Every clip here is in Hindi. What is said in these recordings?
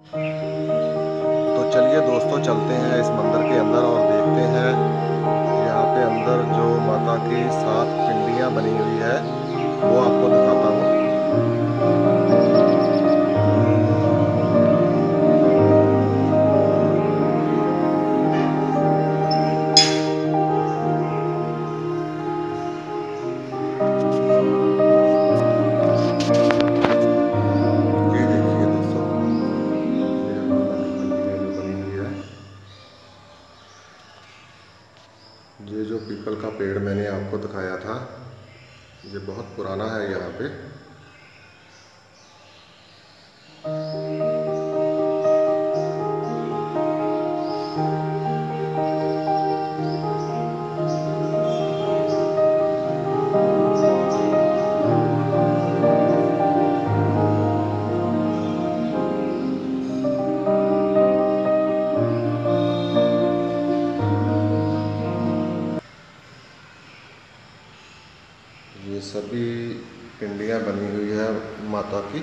तो चलिए दोस्तों, चलते हैं इस मंदिर के अंदर और देखते हैं यहाँ पे अंदर जो माता की 7 पिंडियाँ बनी हुई है वो आपको दिखाता हूँ। ये देखिए दोस्तों, ये माता की पिंडियाँ जो बनी हुई है। ये जो पीपल का पेड़ मैंने आपको दिखाया था, ये बहुत पुराना है यहाँ पे। ये सभी पिंडियाँ बनी हुई है माता की।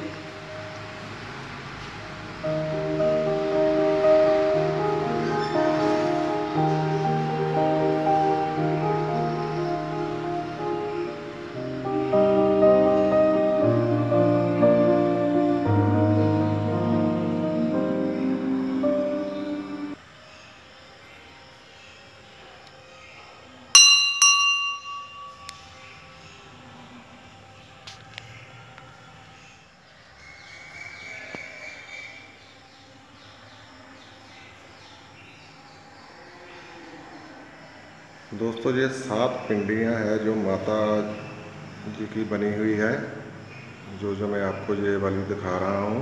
दोस्तों, ये 7 पिंडियाँ हैं जो माता जी की बनी हुई है, जो जो मैं आपको ये वाली दिखा रहा हूँ।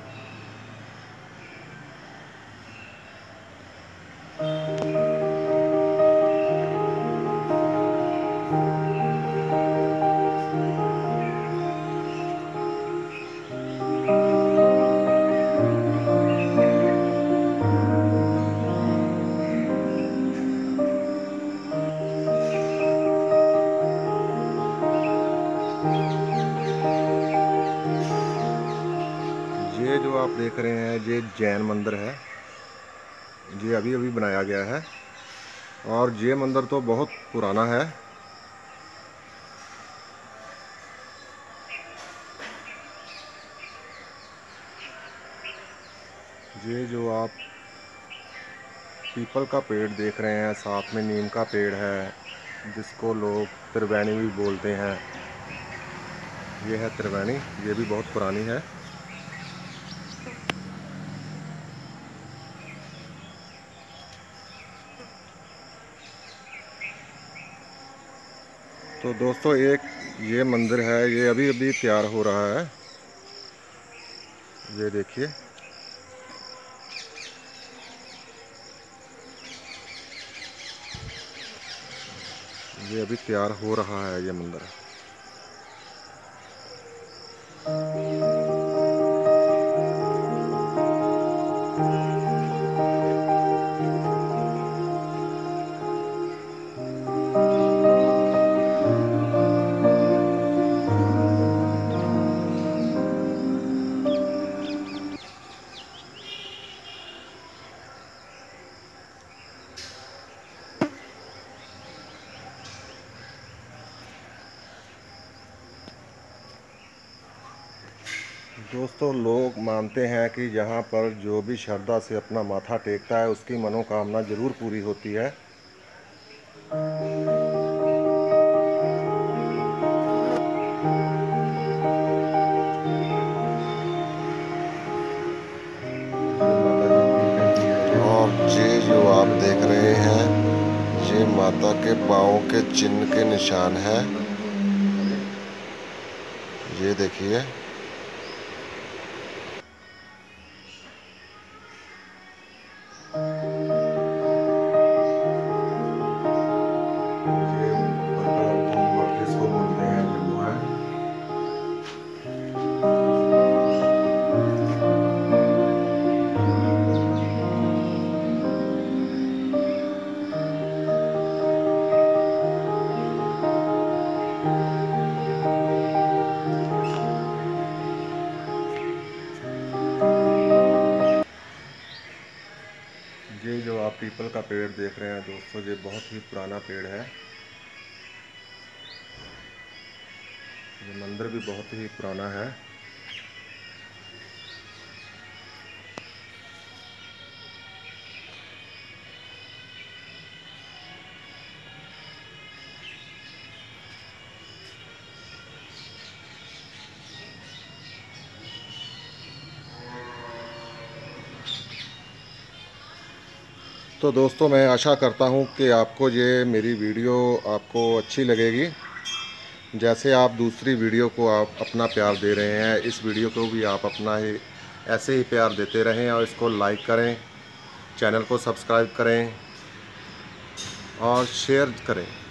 ये जो आप देख रहे हैं ये जैन मंदिर है। ये अभी अभी बनाया गया है और ये मंदिर तो बहुत पुराना है। ये जो आप पीपल का पेड़ देख रहे हैं, साथ में नीम का पेड़ है, जिसको लोग त्रिवेणी भी बोलते हैं। ये है त्रिवेणी, ये भी बहुत पुरानी है। तो दोस्तों, एक ये मंदिर है, ये अभी अभी तैयार हो रहा है। ये देखिए, ये अभी तैयार हो रहा है ये मंदिर। दोस्तों, लोग मानते हैं कि यहाँ पर जो भी श्रद्धा से अपना माथा टेकता है उसकी मनोकामना जरूर पूरी होती है। और ये जो आप देख रहे हैं, ये माता के पाँव के चिन्ह के निशान है। ये देखिए, ये ऊपर इसको बोलते हैं, ये वो है। आप पीपल का पेड़ देख रहे हैं दोस्तों, ये बहुत ही पुराना पेड़ है। ये मंदिर भी बहुत ही पुराना है। तो दोस्तों मैं आशा करता हूँ कि आपको ये मेरी वीडियो आपको अच्छी लगेगी। जैसे आप दूसरी वीडियो को आप अपना प्यार दे रहे हैं, इस वीडियो को भी आप अपना ही ऐसे ही प्यार देते रहें और इसको लाइक करें, चैनल को सब्सक्राइब करें और शेयर करें।